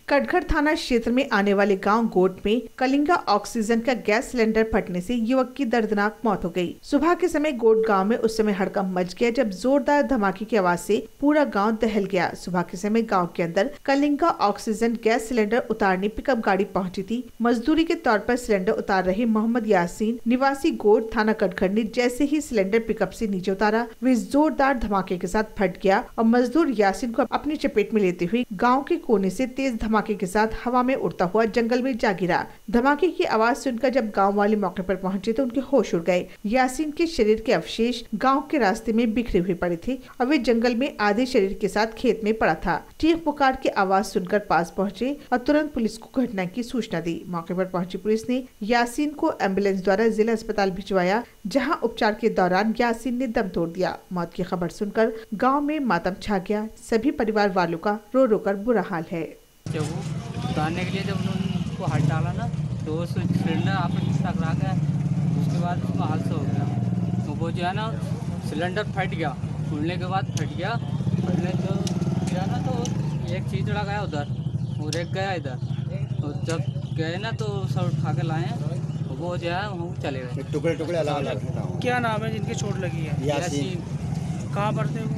कटघर थाना क्षेत्र में आने वाले गांव गोट में कलिंगा ऑक्सीजन का गैस सिलेंडर फटने से युवक की दर्दनाक मौत हो गई। सुबह के समय गोट गांव में उस समय हड़कंप मच गया जब जोरदार धमाके की आवाज से पूरा गांव दहल गया। सुबह के समय गांव के अंदर कलिंगा ऑक्सीजन गैस सिलेंडर उतारने पिकअप गाड़ी पहुंची थी। मजदूरी के तौर पर सिलेंडर उतार रहे मोहम्मद यासीन निवासी गोट थाना कटघर ने जैसे ही सिलेंडर पिकअप से नीचे उतारा वे जोरदार धमाके के साथ फट गया और मजदूर यासीन को अपनी चपेट में लेते हुए गाँव के कोने से तेज धमाके के साथ हवा में उड़ता हुआ जंगल में जा गिरा। धमाके की आवाज सुनकर जब गांव वाले मौके पर पहुंचे तो उनके होश उड़ गए। यासीन के शरीर के अवशेष गांव के रास्ते में बिखरे हुए पड़े थे और वे जंगल में आधे शरीर के साथ खेत में पड़ा था। चीख पुकार की आवाज सुनकर पास पहुंचे और तुरंत पुलिस को घटना की सूचना दी। मौके पर पहुंची पुलिस ने यासीन को एम्बुलेंस द्वारा जिला अस्पताल भिजवाया, जहाँ उपचार के दौरान यासीन ने दम तोड़ दिया। मौत की खबर सुनकर गाँव में मातम छा गया। सभी परिवार वालों का रो रो कर बुरा हाल है। जब वो उतारने के लिए जब उनको हाथ डाला ना तो उस सिलेंडर आपस में टकरा गया। उसके बाद उसका हादसा हो गया। तो वो जो है ना सिलेंडर फट गया। खुलने के बाद फट गया। फटने जो गया ना तो एक चीज चढ़ा गया उधर, वो रेक गया इधर। और जब गए ना तो सब उठा के लाए, वो जो है वो चले गए टुकड़े टुकड़े अलग। क्या नाम है जिनकी चोट लगी है? यासीन। कहाँ पर थे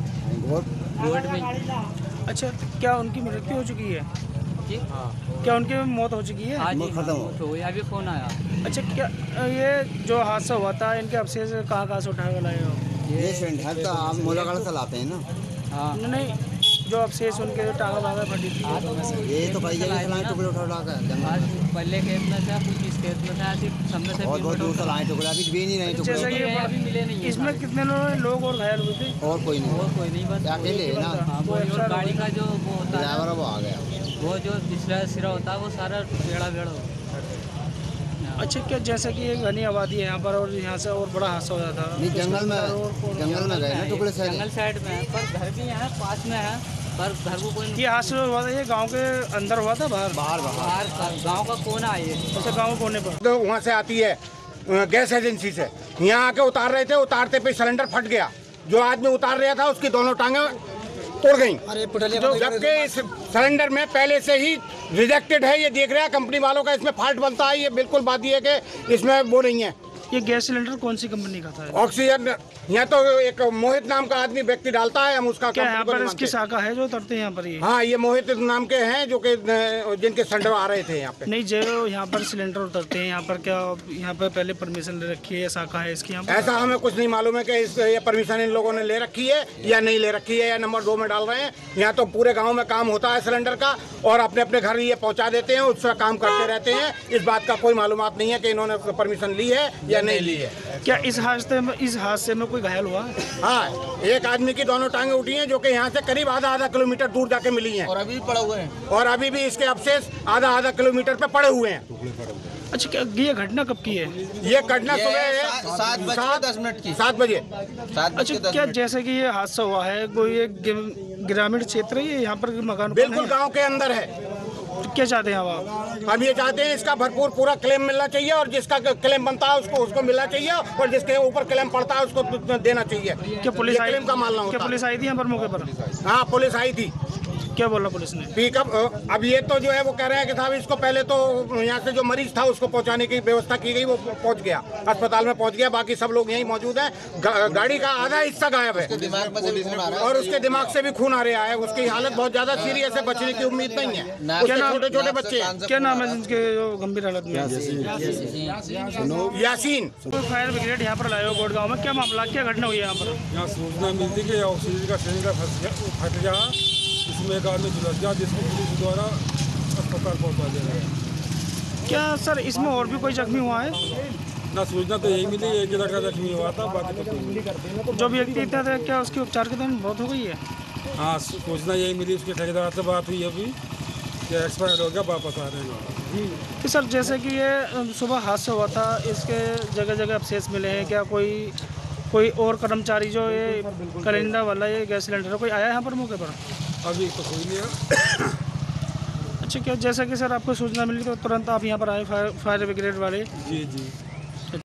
वो? गोट में। अच्छा, क्या उनकी मृत्यु हो चुकी है? हाँ। क्या उनकी मौत हो चुकी है? हाँ जी, तो अभी फोन आया। अच्छा, क्या ये जो हादसा हुआ था इनके अवशेष कहाँ से उठा कर लाए हो? ये सिलेंडर तो आप मोलागढ़ से लाते हैं ना? हाँ। नहीं, जो अवशेष उनके जो टांगा वागा फटी थी ये तो कई जगह से लाए टुकड़े उठा कर पहले खेत में था, कुछ इस खेत में था, सब में बहुत दूर से लाए टुकड़े, अभी भी नहीं रहे टुकड़े। जैसे कि अभी मिले नहीं। इसमें कितने लोग और घायल हुए थे? और कोई नहीं बस अकेले है ना। और गाड़ी का जो वो होता है ड्राइवर वो आ गया, वो जो पिछला सिरा होता है वो सारा बेड़ा बेड़ा हो। अच्छा, क्या जैसे कि एक घनी आबादी है यहाँ पर और यहाँ से और बड़ा हादसा हो जाता है? नहीं, जंगल में गए ना टुकड़े से। जंगल साइड में है, पर घर भी यहाँ पास में है, पर घर को कोई। ये हादसा हुआ था, ये गांव के अंदर हुआ था? बाहर गांव का कोना है ये। अच्छा, गांव कोने पर। तो वहाँ से आती है गैस एजेंसी से, यहाँ आके उतार रहे थे, उतारते पे सिलेंडर फट गया। जो आदमी उतार रहा था उसकी दोनों टांगे तोड़ गई। जबकि इस सिलेंडर में पहले से ही रिजेक्टेड है, ये देख रहे हैं कंपनी वालों का, इसमें फॉल्ट बनता है। ये बिल्कुल बात ये है कि इसमें वो नहीं है। ये गैस सिलेंडर कौन सी कंपनी का था? ऑक्सीजन। यहाँ तो एक मोहित नाम का आदमी व्यक्ति डालता है, हम उसका क्या यहाँ पर इसकी शाखा है जो उतरते हैं यहाँ पर? ये हाँ, ये मोहित नाम के हैं जो कि जिनके सिलेंडर आ रहे थे यहाँ पे। नहीं, जो यहाँ पर सिलेंडर उतरते हैं यहाँ पर, क्या यहाँ पर पहले परमिशन ले रखी है, शाखा है इसकी यहाँ पर? ऐसा हमें कुछ नहीं मालूम है कि ये परमिशन इन लोगों ने ले रखी है या नहीं ले रखी है, या नंबर 2 में डाल रहे हैं। यहाँ तो पूरे गाँव में काम होता है सिलेंडर का, और अपने अपने घर ये पहुँचा देते हैं, उसका काम करते रहते हैं। इस बात का कोई मालूमात नहीं है कि इन्होंने परमिशन ली है या नहीं ली है। क्या इस हादसे में कोई घायल हुआ? हाँ, एक आदमी की दोनों टांगे उठी हैं, जो कि यहाँ से करीब आधा किलोमीटर दूर जाके मिली हैं, और अभी पड़े हुए हैं, और अभी भी इसके अवशेष आधा किलोमीटर पे पड़े हुए हैं। अच्छा, क्या ये घटना कब की है? ये घटना सुबह 7 बजे। अच्छा, क्या जैसे कि ये हादसा हुआ है, कोई एक ग्रामीण क्षेत्र है, ये यहाँ पर मकान बिल्कुल गाँव के अंदर है। क्या चाहते हैं आप? हम ये चाहते हैं इसका भरपूर पूरा क्लेम मिलना चाहिए, और जिसका क्लेम बनता है उसको मिलना चाहिए, और जिसके ऊपर क्लेम पड़ता है उसको देना चाहिए। क्या पुलिस क्लेम का मानना होता है। क्या पुलिस आई थी यहाँ पर मौके पर? हाँ, पुलिस आई थी। क्या बोला पुलिस ने? पिकअप अब ये तो जो है वो कह रहे हैं कि साहब इसको पहले तो यहाँ से जो मरीज था उसको पहुँचाने की व्यवस्था की गई, वो पहुँच गया, अस्पताल में पहुँच गया। बाकी सब लोग यहीं मौजूद हैं। गाड़ी का आधा हिस्सा गायब है, और उसके दिमाग से भी खून आ रहा है। उसकी हालत बहुत ज्यादा सीरियस है, बचने की उम्मीद नहीं है। छोटे छोटे बच्चे। क्या नाम है जिनके गंभीर हालत में? यासीन। फायर ब्रिगेड यहाँ पर लाए हो गोट गाँव में, क्या मामला, क्या घटना हुई है यहाँ पर? यहाँ सूचना मिलती कि ऑक्सीजन का सिलेंडर फट गया, इसमें एक आदमी झुलस गया, जिसको पुलिस द्वारा अस्पताल पहुँचा दिया गया। क्या सर इसमें और भी कोई जख्मी हुआ है? ना, सूचना तो यही मिली, एक लड़का जख्मी हुआ था, बाकी तो कोई। जो व्यक्ति इतना था, क्या उसके उपचार के दौरान मौत हो गई है? हाँ, सूचना यही मिली, उसके ठेकेदार से बात हुई अभी कि एक्सपायर हो गया, वापस आ रहे हैं। तो सर जैसे कि ये सुबह हादसा हुआ था, इसके जगह जगह अवशेष मिले हैं, क्या कोई और कर्मचारी जो ये कलिंगा वाला ये गैस सिलेंडर कोई आया यहाँ पर मौके पर? अभी तो कोई नहीं है। अच्छा, क्या जैसा कि सर आपको सूचना मिली तो तुरंत आप यहाँ पर आए फायर ब्रिगेड वाले? जी।